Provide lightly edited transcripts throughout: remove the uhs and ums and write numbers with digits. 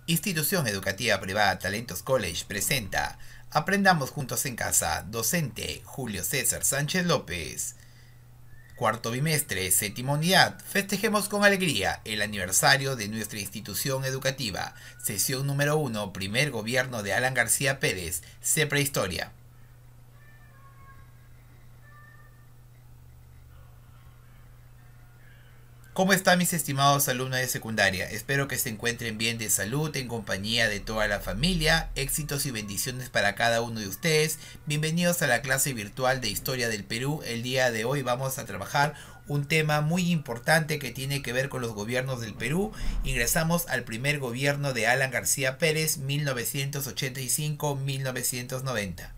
Institución Educativa Privada Talentos College presenta Aprendamos Juntos en Casa, docente Julio César Sánchez López. Cuarto bimestre, séptima unidad, festejemos con alegría el aniversario de nuestra institución educativa. Sesión número 1, primer gobierno de Alan García Pérez, C Prehistoria. ¿Cómo están mis estimados alumnos de secundaria? Espero que se encuentren bien de salud, en compañía de toda la familia. Éxitos y bendiciones para cada uno de ustedes. Bienvenidos a la clase virtual de Historia del Perú. El día de hoy vamos a trabajar un tema muy importante que tiene que ver con los gobiernos del Perú. Ingresamos al primer gobierno de Alan García Pérez, 1985-1990.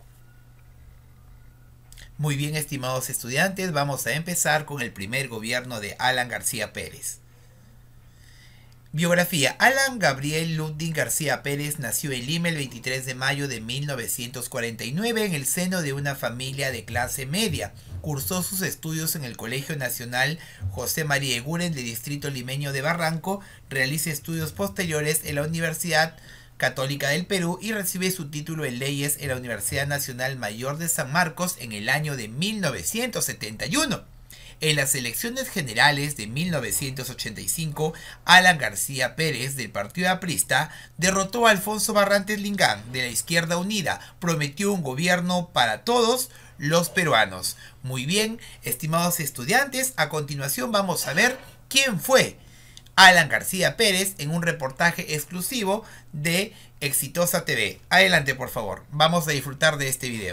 Muy bien, estimados estudiantes, vamos a empezar con el primer gobierno de Alan García Pérez. Biografía. Alan Gabriel Ludwig García Pérez nació en Lima el 23 de mayo de 1949 en el seno de una familia de clase media. Cursó sus estudios en el Colegio Nacional José María Eguren del distrito limeño de Barranco. Realiza estudios posteriores en la Universidad Católica del Perú y recibe su título en leyes en la Universidad Nacional Mayor de San Marcos en el año de 1971. En las elecciones generales de 1985, Alan García Pérez del Partido Aprista derrotó a Alfonso Barrantes Lingán de la Izquierda Unida. Prometió un gobierno para todos los peruanos. Muy bien, estimados estudiantes, a continuación vamos a ver quién fue Alan García Pérez en un reportaje exclusivo de Exitosa TV. Adelante, por favor. Vamos a disfrutar de este video.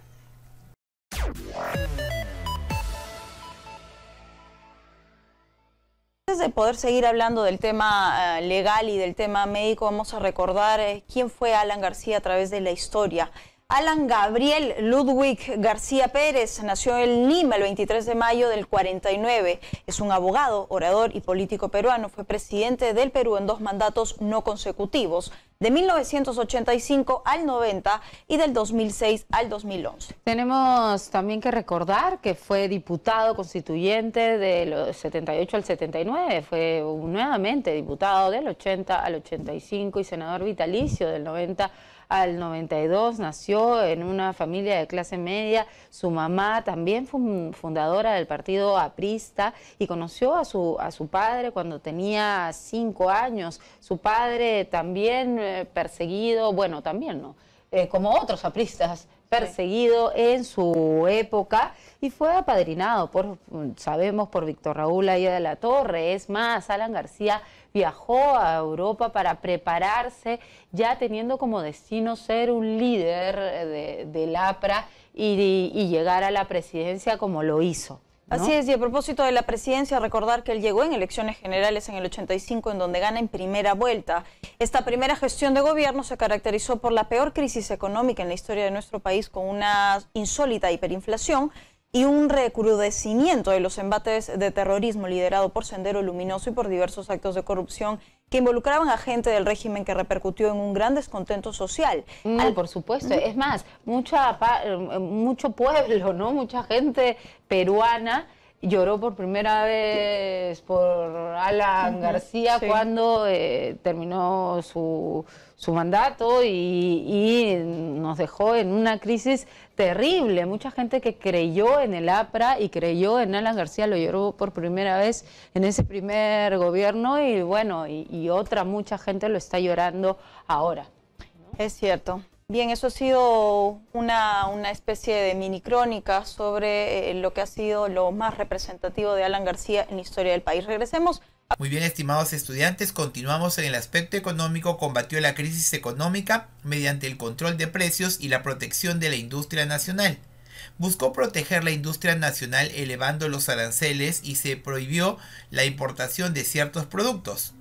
Antes de poder seguir hablando del tema legal y del tema médico, vamos a recordar quién fue Alan García a través de la historia. Alan Gabriel Ludwig García Pérez nació en Lima el 23 de mayo del 49. Es un abogado, orador y político peruano. Fue presidente del Perú en 2 mandatos no consecutivos, de 1985 al 90 y del 2006 al 2011. Tenemos también que recordar que fue diputado constituyente de los 78 al 79, fue nuevamente diputado del 80 al 85 y senador vitalicio del 90 al 92, nació en una familia de clase media. Su mamá también fue fundadora del partido aprista y conoció a su padre cuando tenía 5 años. Su padre también perseguido, bueno, también no, como otros apristas, perseguido en su época y fue apadrinado sabemos, por Víctor Raúl Haya de la Torre. Es más, Alan García viajó a Europa para prepararse, ya teniendo como destino ser un líder del APRA y llegar a la presidencia como lo hizo, ¿no? Así es, y a propósito de la presidencia, recordar que él llegó en elecciones generales en el 85, en donde gana en primera vuelta. Esta primera gestión de gobierno se caracterizó por la peor crisis económica en la historia de nuestro país, con una insólita hiperinflación y un recrudecimiento de los embates de terrorismo liderado por Sendero Luminoso y por diversos actos de corrupción que involucraban a gente del régimen, que repercutió en un gran descontento social. Por supuesto, es más, mucho pueblo, ¿no? Mucha gente peruana lloró por primera vez por Alan García cuando terminó su mandato y nos dejó en una crisis terrible. Mucha gente que creyó en el APRA y creyó en Alan García lo lloró por primera vez en ese primer gobierno y bueno, y mucha gente lo está llorando ahora, ¿no? Es cierto. Bien, eso ha sido una especie de mini crónica sobre lo que ha sido lo más representativo de Alan García en la historia del país. Regresemos. Muy bien, estimados estudiantes, continuamos en el aspecto económico. Combatió la crisis económica mediante el control de precios y la protección de la industria nacional. Buscó proteger la industria nacional elevando los aranceles y se prohibió la importación de ciertos productos.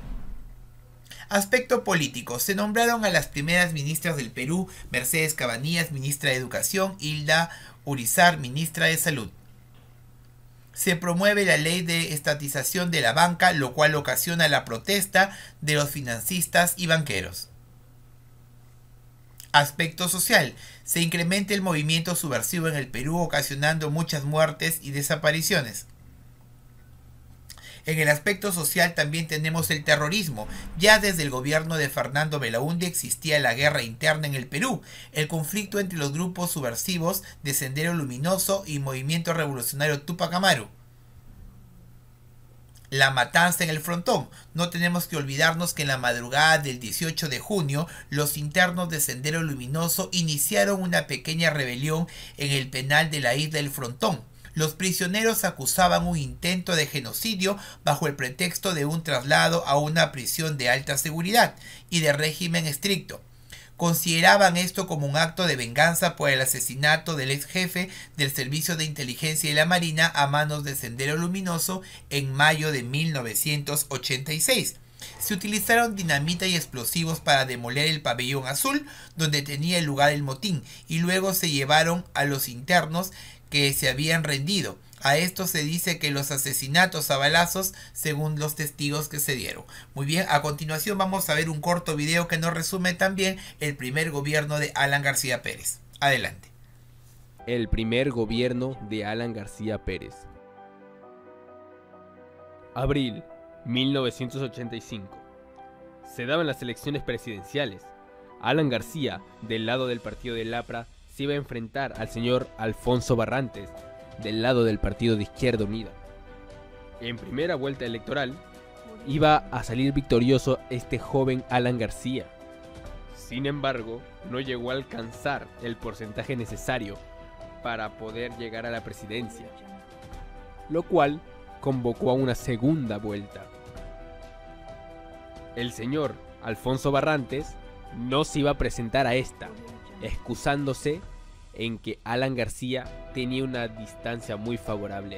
Aspecto político. Se nombraron a las primeras ministras del Perú: Mercedes Cabanillas, ministra de Educación, Hilda Urizar, ministra de Salud. Se promueve la ley de estatización de la banca, lo cual ocasiona la protesta de los financistas y banqueros. Aspecto social. Se incrementa el movimiento subversivo en el Perú, ocasionando muchas muertes y desapariciones. En el aspecto social también tenemos el terrorismo. Ya desde el gobierno de Fernando Belaúnde existía la guerra interna en el Perú, el conflicto entre los grupos subversivos de Sendero Luminoso y Movimiento Revolucionario Túpac Amaru. La matanza en el Frontón. No tenemos que olvidarnos que en la madrugada del 18 de junio, los internos de Sendero Luminoso iniciaron una pequeña rebelión en el penal de la isla del Frontón. Los prisioneros acusaban un intento de genocidio bajo el pretexto de un traslado a una prisión de alta seguridad y de régimen estricto. Consideraban esto como un acto de venganza por el asesinato del ex jefe del Servicio de Inteligencia de la Marina a manos de Sendero Luminoso en mayo de 1986. Se utilizaron dinamita y explosivos para demoler el pabellón azul donde tenía lugar el motín y luego se llevaron a los internos que se habían rendido. A esto se dice que los asesinatos a balazos según los testigos que se dieron. Muy bien, a continuación vamos a ver un corto video que nos resume también el primer gobierno de Alan García Pérez. Adelante. El primer gobierno de Alan García Pérez. Abril 1985. Se daban las elecciones presidenciales. Alan García, del lado del partido del APRA, se iba a enfrentar al señor Alfonso Barrantes, del lado del partido de Izquierda Unida. En primera vuelta electoral, iba a salir victorioso este joven Alan García. Sin embargo, no llegó a alcanzar el porcentaje necesario para poder llegar a la presidencia, lo cual convocó a una segunda vuelta. El señor Alfonso Barrantes no se iba a presentar a esta, excusándose en que Alan García tenía una distancia muy favorable.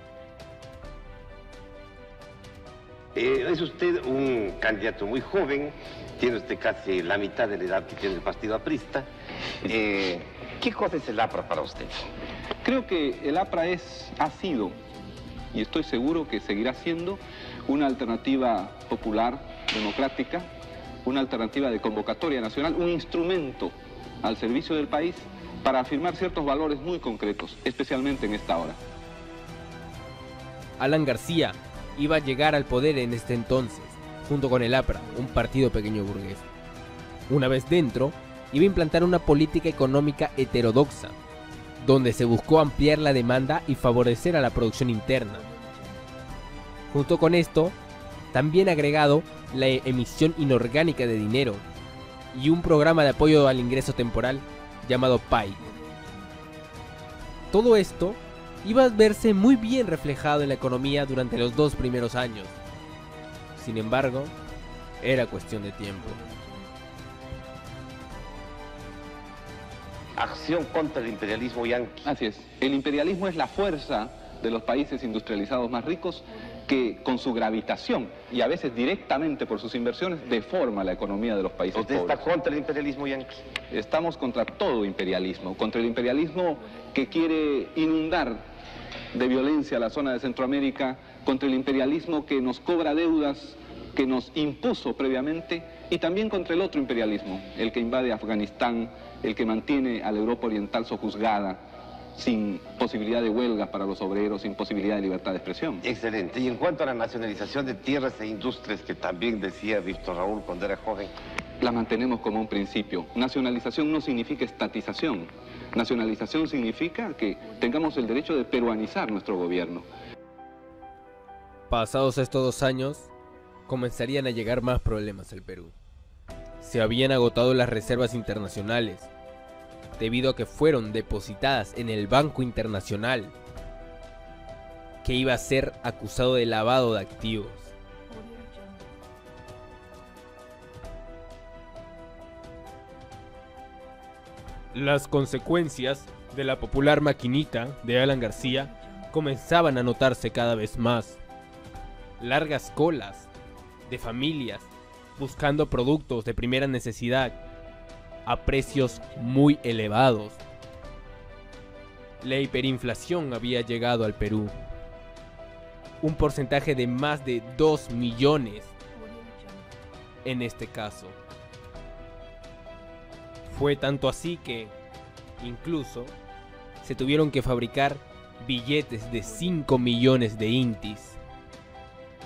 Es usted un candidato muy joven, tiene usted casi la mitad de la edad que tiene el partido aprista. ¿Qué cosa es el APRA para usted? Creo que el APRA ha sido, y estoy seguro que seguirá siendo, una alternativa popular, democrática, una alternativa de convocatoria nacional, un instrumento al servicio del país para afirmar ciertos valores muy concretos, especialmente en esta hora. Alan García iba a llegar al poder en este entonces, junto con el APRA, un partido pequeño burgués. Una vez dentro, iba a implantar una política económica heterodoxa, donde se buscó ampliar la demanda y favorecer a la producción interna. Junto con esto, también agregado la emisión inorgánica de dinero y un programa de apoyo al ingreso temporal llamado PAI. Todo esto iba a verse muy bien reflejado en la economía durante los 2 primeros años. Sin embargo, era cuestión de tiempo. Acción contra el imperialismo yanqui. Así es. El imperialismo es la fuerza de los países industrializados más ricos que con su gravitación y a veces directamente por sus inversiones deforma la economía de los países pobres. ¿Usted está contra el imperialismo yanqui? Estamos contra todo imperialismo, contra el imperialismo que quiere inundar de violencia a la zona de Centroamérica, contra el imperialismo que nos cobra deudas que nos impuso previamente y también contra el otro imperialismo, el que invade Afganistán, el que mantiene a la Europa Oriental sojuzgada, sin posibilidad de huelgas para los obreros, sin posibilidad de libertad de expresión. Excelente. Y en cuanto a la nacionalización de tierras e industrias que también decía Víctor Raúl cuando era joven, la mantenemos como un principio. Nacionalización no significa estatización. Nacionalización significa que tengamos el derecho de peruanizar nuestro gobierno. Pasados estos 2 años, comenzarían a llegar más problemas al Perú. Se habían agotado las reservas internacionales, debido a que fueron depositadas en el Banco Internacional, que iba a ser acusado de lavado de activos. Las consecuencias de la popular maquinita de Alan García comenzaban a notarse cada vez más. Largas colas de familias buscando productos de primera necesidad a precios muy elevados. La hiperinflación había llegado al Perú. Un porcentaje de más de 2 millones en este caso. Fue tanto así que incluso se tuvieron que fabricar billetes de 5 millones de intis.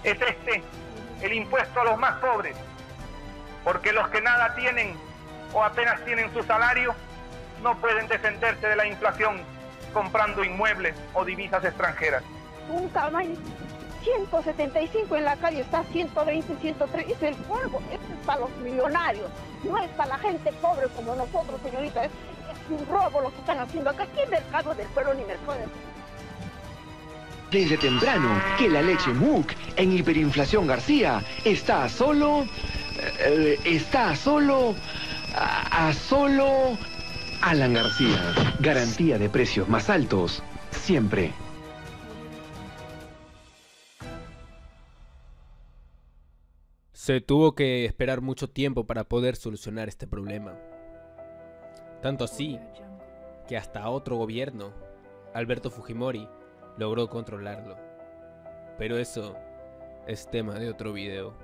es el impuesto a los más pobres, porque los que nada tienen o apenas tienen su salario no pueden defenderse de la inflación comprando inmuebles o divisas extranjeras. Un tamaño 175 en la calle está 120, 130, es el polvo. Esto es para los millonarios, no es para la gente pobre como nosotros, señorita. Es un robo lo que están haciendo acá. ¿Qué mercado del pueblo ni mercado del pueblo? Desde temprano, que la leche MUC en Hiperinflación García está a solo Alan García. Garantía de precios más altos, siempre. Se tuvo que esperar mucho tiempo para poder solucionar este problema. Tanto así, que hasta otro gobierno, Alberto Fujimori, logró controlarlo. Pero eso es tema de otro video.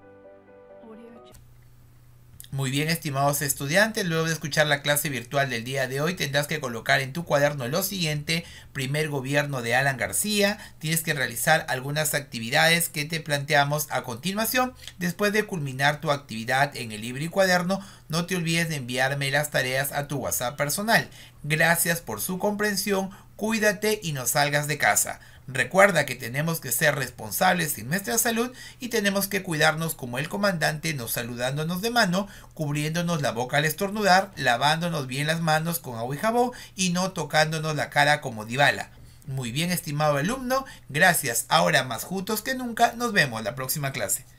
Muy bien, estimados estudiantes, luego de escuchar la clase virtual del día de hoy tendrás que colocar en tu cuaderno lo siguiente: primer gobierno de Alan García. Tienes que realizar algunas actividades que te planteamos a continuación. Después de culminar tu actividad en el libro y cuaderno, no te olvides de enviarme las tareas a tu WhatsApp personal. Gracias por su comprensión, cuídate y no salgas de casa. Recuerda que tenemos que ser responsables en nuestra salud y tenemos que cuidarnos como el comandante, no saludándonos de mano, cubriéndonos la boca al estornudar, lavándonos bien las manos con agua y jabón y no tocándonos la cara como Dybala. Muy bien, estimado alumno, gracias. Ahora más juntos que nunca, nos vemos la próxima clase.